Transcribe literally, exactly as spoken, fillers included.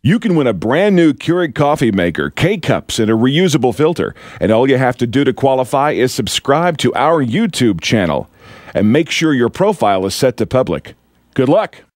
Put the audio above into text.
You can win a brand new Keurig coffee maker, K-Cups, and a reusable filter. And all you have to do to qualify is subscribe to our YouTube channel. And make sure your profile is set to public. Good luck.